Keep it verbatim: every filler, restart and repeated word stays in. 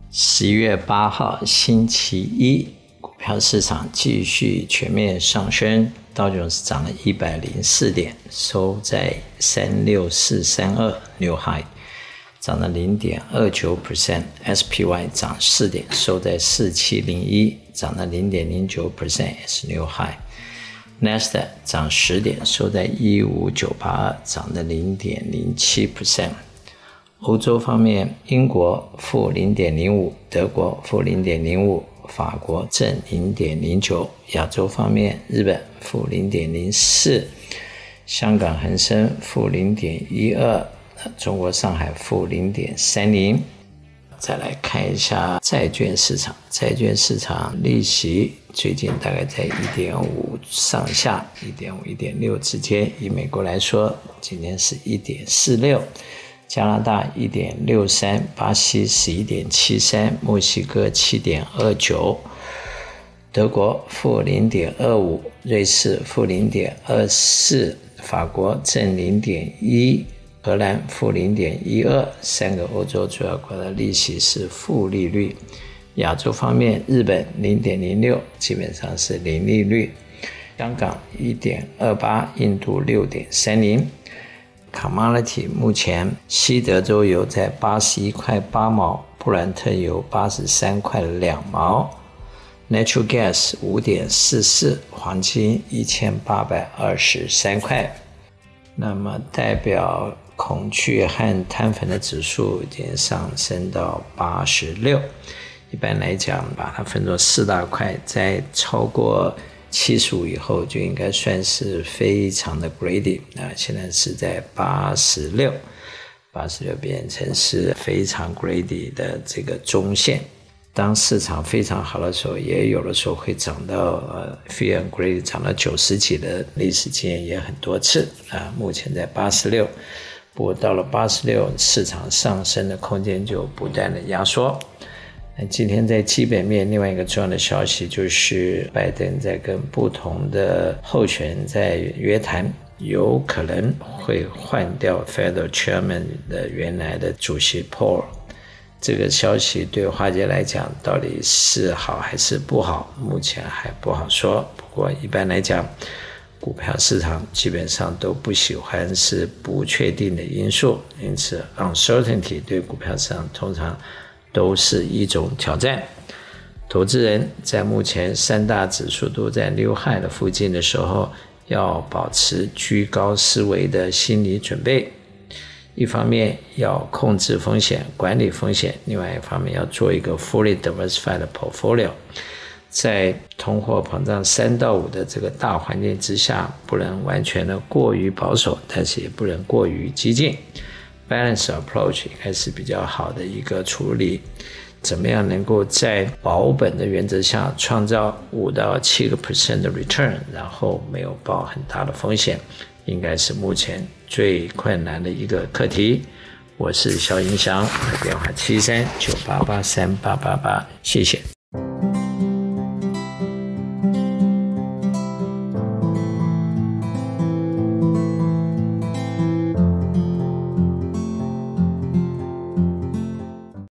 十一月八号星期一，股票市场继续全面上升，道琼斯涨了一百零四点，收在三六四三二 New High， 涨了 百分之零点二九 S P Y 涨四点，收在四七零一，涨了 百分之零点零九 S New High。 Nasdaq 涨十点，收在一五九八二，涨了 百分之零点零七。欧洲方面，英国负 零点零五， 德国负 零点零五， 法国正 零点零九。 亚洲方面，日本负 零点零四， 香港恒生负 零点一二， 中国上海负 零点三零。 再来看一下债券市场，债券市场利息最近大概在 一点五 上下， 一点五 一点六 之间。以美国来说，今天是 一点四六，加拿大 一点六三， 巴西 十一点七三， 墨西哥 七点二九， 德国负 零点二五， 瑞士负 零点二四， 法国正 零点一， 荷兰负 零点一二， 三个欧洲主要国的利息是负利率。亚洲方面，日本 零点零六， 基本上是零利率，香港 一点二八， 印度 六点三零。Commodity 目前西德州油在八十一块八毛，布兰特油八十三块两毛， Natural Gas 五点四四， 黄金一千八百二十三块。那么代表恐惧和贪粉的指数已经上升到八十六。一般来讲，把它分作四大块，在超过七十五以后就应该算是非常的 greedy， 那现在是在八十六， 八十六变成是非常 greedy 的这个中线。当市场非常好的时候，也有的时候会涨到呃 fear and greedy 涨到九十几的历史经验也很多次啊。目前在八十六，不过到了八十六，市场上升的空间就不断的压缩。今天在基本面另外一个重要的消息就是拜登在跟不同的候选人在约谈，有可能会换掉 Federal Chairman 的原来的主席 Paul。 这个消息对华尔街来讲到底是好还是不好，目前还不好说。不过一般来讲，股票市场基本上都不喜欢是不确定的因素，因此 uncertainty 对股票市场通常都是一种挑战。投资人在目前三大指数都在New High的附近的时候，要保持居高思维的心理准备。一方面要控制风险，管理风险，另外一方面要做一个 fully diversified portfolio。在通货膨胀三到五的这个大环境之下，不能完全的过于保守，但是也不能过于激进。Balance approach 应该是比较好的一个处理。怎么样能够在保本的原则下创造五到七个 percent 的 return， 然后没有抱很大的风险，应该是目前最困难的一个课题。我是肖英祥，我的电话七三九八八三八八八，谢谢。